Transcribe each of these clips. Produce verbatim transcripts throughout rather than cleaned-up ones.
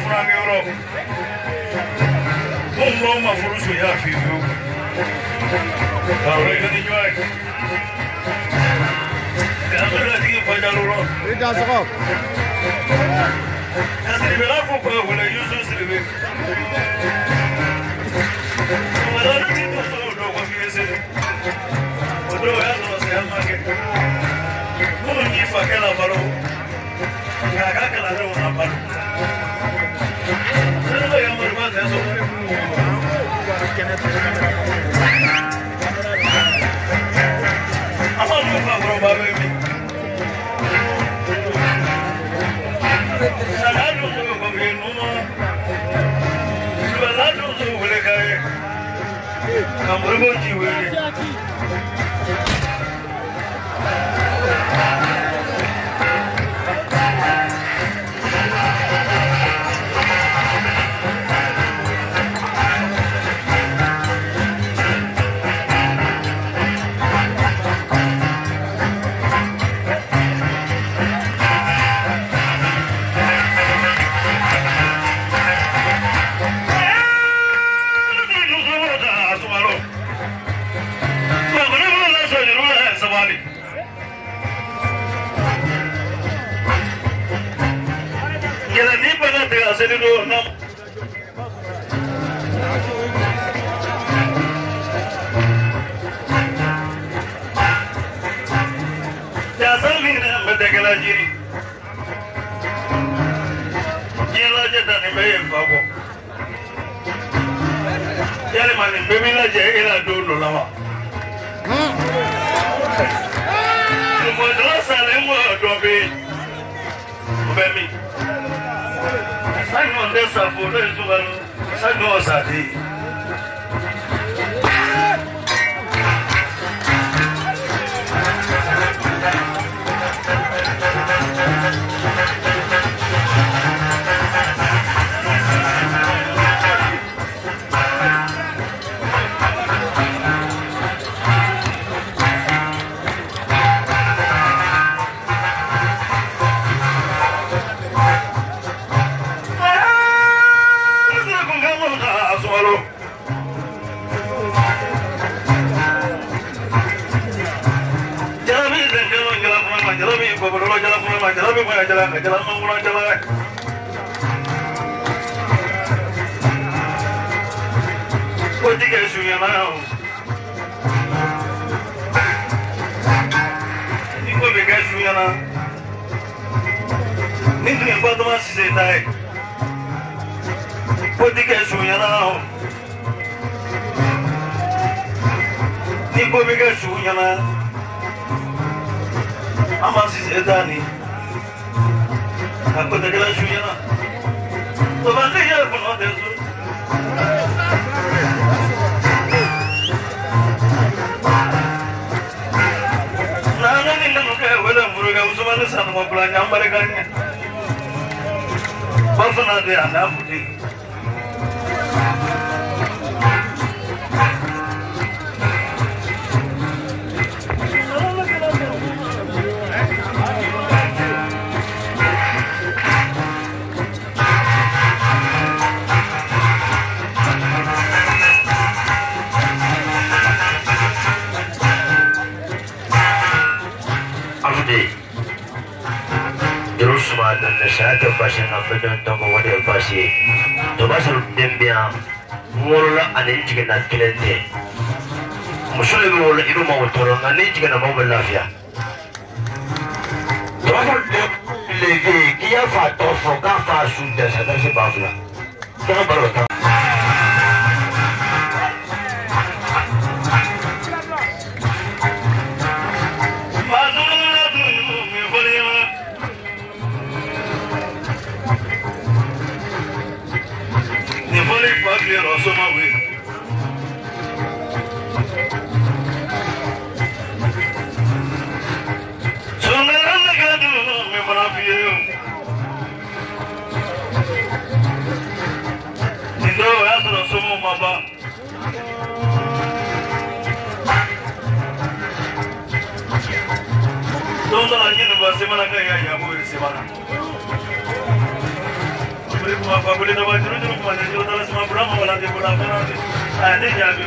euro. Un Roma furusu ya fiu. Ahora que ni yo hay. Kamu lagi pada loro. Tidak cukup. Asli belaku kau boleh Yusuf sendiri. Kalau nanti tu suruh dua kau biasa. Bodoh ya kalau saya makan. Kau ni fakir lah baru. Kakak kalau ada orang baru. Saya yang berbuat saya suruh. Apa tu fakir baru ini? Salado suruh kau biar rumah. Salado suruh boleh kaya. Kamu berbuat jiwa. Jadi dulu enam. Dasar mina betul lagi. Jelas je tak ni bayar bago. Jadi mana bemila je ila dulu lama. Semua jelas saling dua bi. Bemi. Saya mau desa boleh jual, saya mau sadi. Jalan mana jalan, jalan mana jalan. Kau tiga sungai mana? Ini kau tiga sungai mana? Ini tu yang batu masih setai. Kau tiga sungai mana? Ini kau tiga sungai mana? Amasih setai ni. Aku tak kira suya na. Tu bangkai ya pun ada tu. Nana ni nak muka, wala muruga usman sana mau pulang nyambar kan? Bapak nak dia anda putih. Dan saya terpaksa nak berjumpa dengan dia pasti. Terpaksa dembia mula ane jika nak kelente. Musuh lebih mula ibu mau tolong ane jika nak mau berlafia. Terpaksa lagi kia fatwa foka fasu dan sadar sebablah. Jangan baru tak. Semana kaya ya boleh semana. de kuma fa bule na ba juru juru kuma ne juru tala sama bura ma wala de bula fa na ne jabe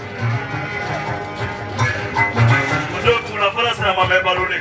mudo kuma fara sa ma me balule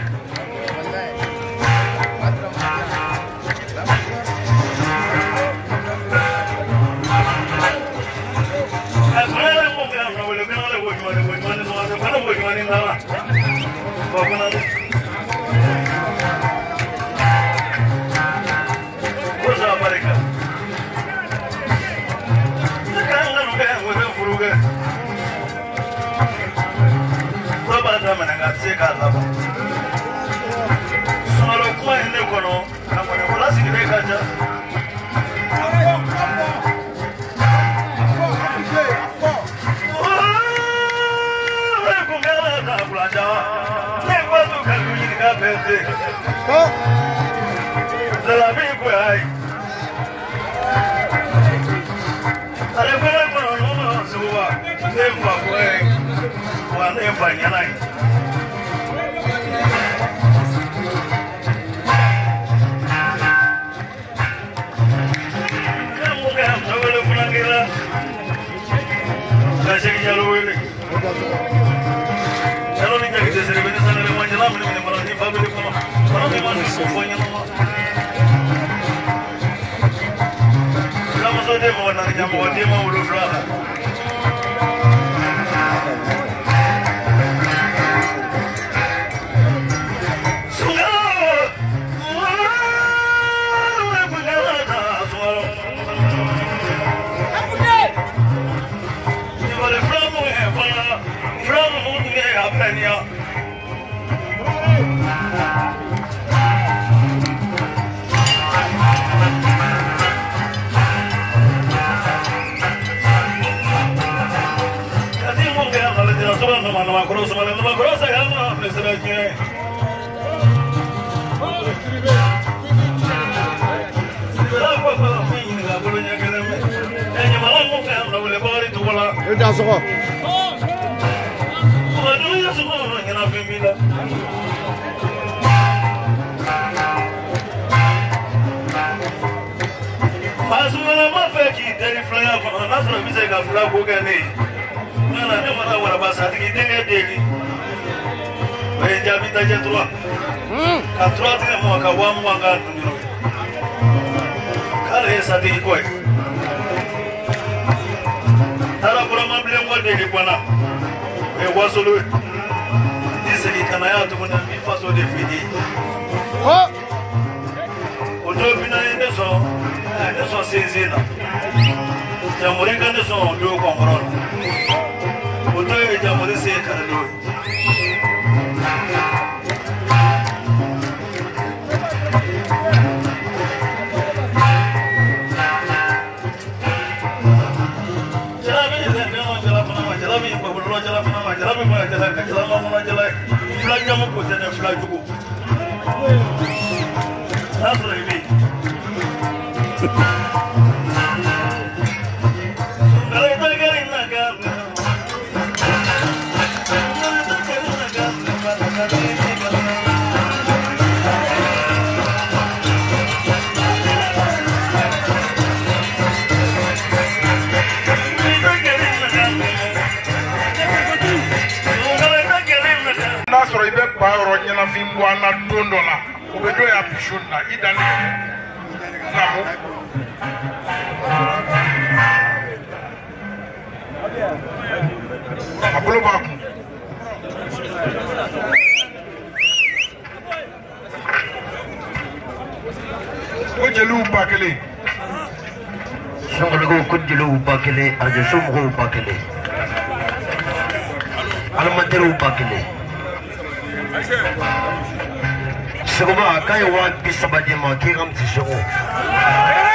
Seguma kaya wa bisabadi ma kiram ti songo